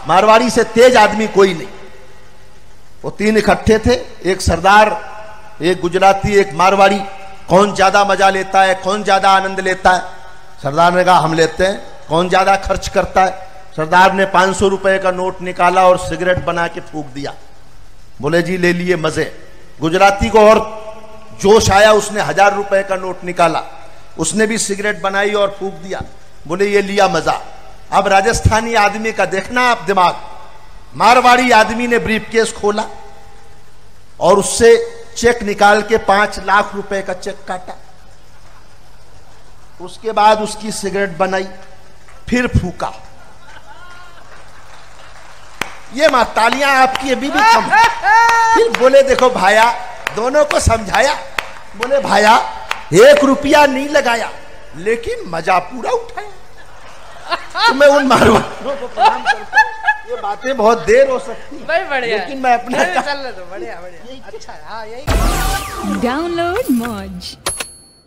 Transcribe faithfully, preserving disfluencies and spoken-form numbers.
मारवाड़ी से तेज आदमी कोई नहीं। वो तीन इकट्ठे थे, एक सरदार, एक गुजराती, एक मारवाड़ी। कौन ज्यादा मजा लेता है, कौन ज्यादा आनंद लेता है? सरदार ने कहा हम लेते हैं। कौन ज्यादा खर्च करता है? सरदार ने पांच सौ रुपए का नोट निकाला और सिगरेट बना के फूंक दिया। बोले जी ले लिए मजे। गुजराती को और जोश आया, उसने हजार रुपए का नोट निकाला, उसने भी सिगरेट बनाई और फूंक दिया। बोले ये लिया मजा। अब राजस्थानी आदमी का देखना आप दिमाग। मारवाड़ी आदमी ने ब्रीफकेस खोला और उससे चेक निकाल के पांच लाख रुपए का चेक काटा। उसके बाद उसकी सिगरेट बनाई, फिर फूका। ये मां तालियां आपकी अभी भी कम। फिर बोले देखो भाया, दोनों को समझाया। बोले भाया एक रुपया नहीं लगाया लेकिन मजा पूरा उठाया। तो मैं उन मारवाड़ियों को प्रणाम करता हूं। ये बातें बहुत देर हो सकती है लेकिन मैं अपना चल रहा तो बढ़िया बढ़िया अच्छा। हाँ यही डाउनलोड मौज।